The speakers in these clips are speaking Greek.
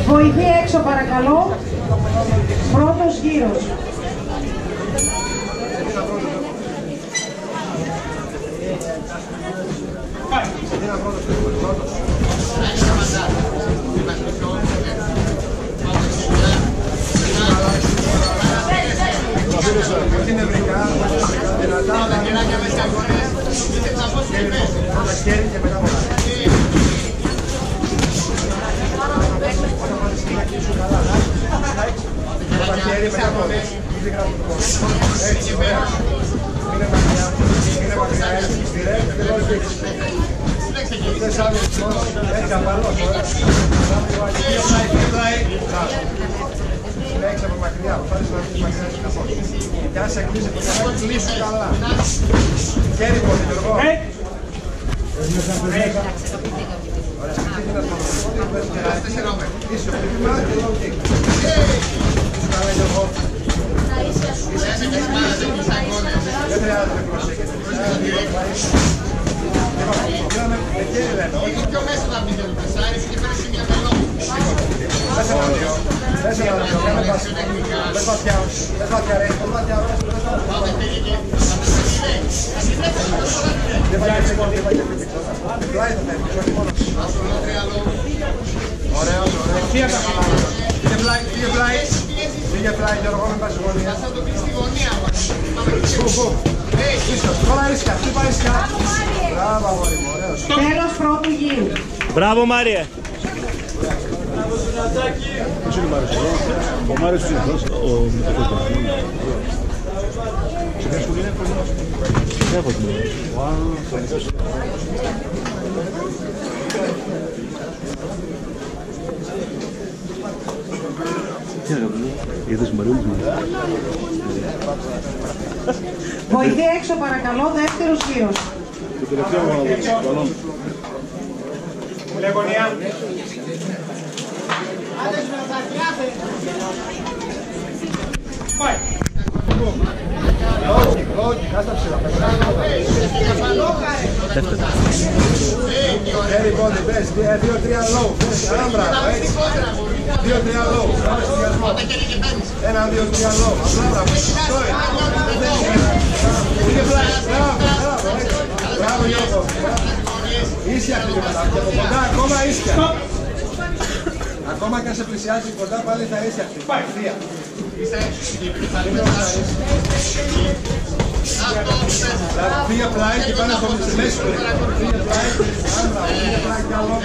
Βοηθή έξω παρακαλώ. Πρώτος γύρος. Έχεις από μακριά, πάρεις να δεις μακριά σου καθώς. Και αν σε κλείσει το κομμάτι, κλείσου καλά. Χέρι πολύ, Γιώργο. Ωραία, ξεκίνει να σπαθείς. Είσαι χτύπημα και εδώ τι. Κλείσου καλά, Γιώργο. Δεν χρειάζεται προσέγγιση. Με χέρι λέμε. Είναι πιο μέσα να μην θέλει πεσάρεις και πέρασε μια μελό. Μέσα ένα δύο. Μέσα ένα δύο. Πες βαθιά. Πες βαθιά ρε. Πες βαθιά ρε. Δεν πάει και πίσω. Δεν πάει και πίσω. Πλάι θα θέλει. Όχι μόνος. Ωραίος, ωραίος. Πήγε πλάι. Πήγε πλάι Γιώργο. Μην πάει στη γωνία. Θα το πει στη γωνία μας. Τώρα ίσια. Χτύπα ίσια. Μπράβο αγόρι μου. Ωραίος. Τέλος πρώτου γύρου. Μπράβο Μάριε. Ποιος είναι ο Μάριος εδώ? Ο Μάριος είναι εδώ, ο μετακόσμιος. Σε ποια σχολή είναι αυτό? Δεν έχω την τι αγαπητέ, είδες Μαριούλης μου. Βοηθή έξω παρακαλώ, δεύτερος γύρος. Το τελευταίο βαλόν. Λεγονία. Πάει. Λόγκι, κάστα ψηλά. Χέρι πόντι, πες, 2-3 low. Άμπρα, έτσι. 2-3 low. Ένα, 2-3 low. Απλά, μπράβο, Γιώργο. Ίσια χτυπήματα. Και από κοντά ακόμα ίσια. Ακόμα και αν σε πλησιάζει κοντά πάλι θα ίσια χτυπήματα. Ευθεία. Πήγε πλάι και πάνε στο μέση του. Πήγε πλάι, πήγε πλάι κι άλλο.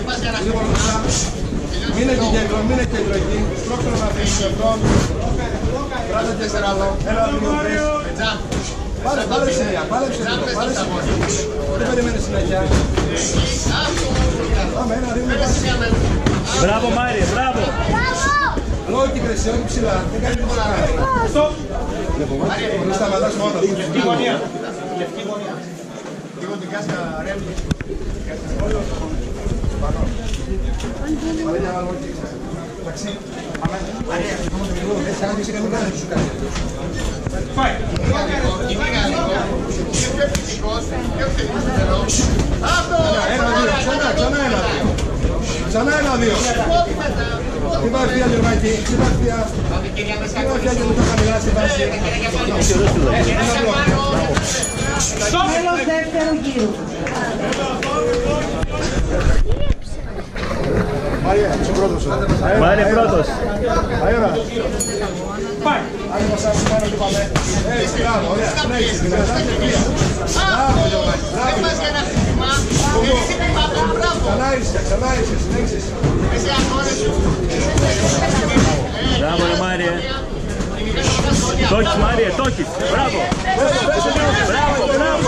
Μείνε κέντρο εκεί. Σπρώξτε να αφήσεις αυτό. Κράτα 4 άλλο. 1, 2, 3. Πάρε ψηλιά, πάρε ψηλιά. Δεν περιμένεις συνέχεια. Πάμε, 1, 2, 3. Μπράβο Μάριε, μπράβο. Λόγκι κρεσί, όχι ψηλά. Δεν κάνει τίποτα να κάνει. Στοπ. Μπορείς να σταματάς μόνο. Λευκή γωνία. Λευκή γωνία. Λίγο την κάσκα ρέμει. Πάνω. Πάλι μια βάλω εκεί. Εντάξει. Πάμε. Έτσι, αν είσαι καμία δεν σου κάνει. Πάει. Είναι γαλλικό. Είναι πιο φυσικός. Πιο φυσικός. Αυτό. Ξανά ένα δύο. Ξανά ένα δύο. Τι πάει πια Γερμανική, τι πάει πια. Τι πάει πια και το χαμηλά στη βάση. Τέλος δεύτερου γύρου. Μάρια, είσαι πρώτος. Μάριε πρώτος. Πάει ώρα. Πάει. Άλλη μας άρχισε πάνω και πάμε. Έτσι, μπράβο, ωραία. Συνέχισε, δυνατά και πία. Μπράβο, Γιωβάνη. Δεν πας για ένα χτυπημά. Είναι χτυπημάτο, μπράβο. Ξανά είσαι, συνέχισε. Εσύ αγώνες σου. Μπράβο ρε Μάριε. Τόκις Μάριε, τόκις. Μπράβο. Μπράβο, μπράβο.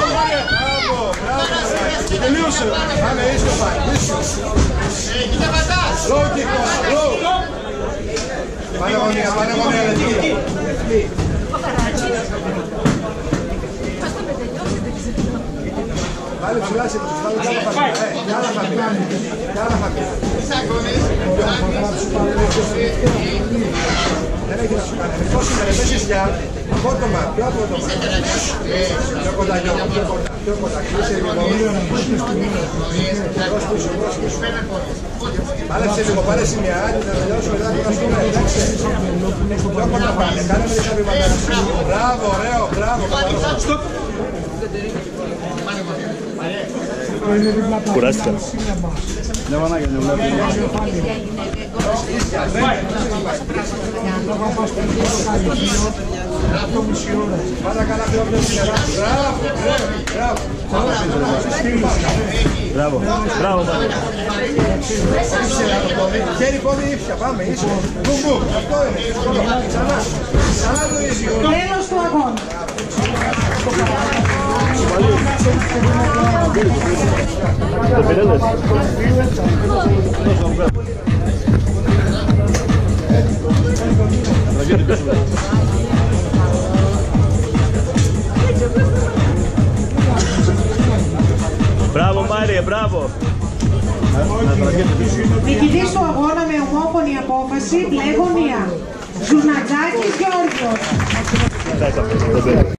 Τελείωσε. Πάμε, ίσιο πάει. Εκεί τα πατάς. Low kick, low. Πάνε γωνία, λεπτή. Πάλι ψηλά σε τους, πάλι κι άλλα χαμηλά. Τις αγώνες. Δεν έχει να σου κάνει. Εκτός είναι, πες ίσια. Απότομα, πιο απότομα. Πιο κοντά, πιο κοντά. Κλείσε λίγο. Πάλεψε λίγο, πάρε σημεία. Άντε, θα τελειώσουμε μετά να κουραστούμε. Εντάξει. Πιο κοντά πάνε. Κάνε μερικά βήματα. Μπράβο, ωραίο, μπράβο. Στοπ. Κουράστηκα. Ναι, μανάκια, ναι, βλέπω. Πάρα καλά πιο πιο ψηλά. Μπράβο, Μπράβο, μπράβο Μάρια. χέρι, πόδι, ύψια, πάμε, ίσο. Μπουμπου, αυτό είναι. Ξανά, ξανά το ίδιο. Τέλος του αγώνα. Το πήρες. Μπράβο Μάρια, μπράβο. Νικητής του αγώνα με ομόφωνη απόφαση, μπλε γωνία. Ζουνατζάκης Γιώργος.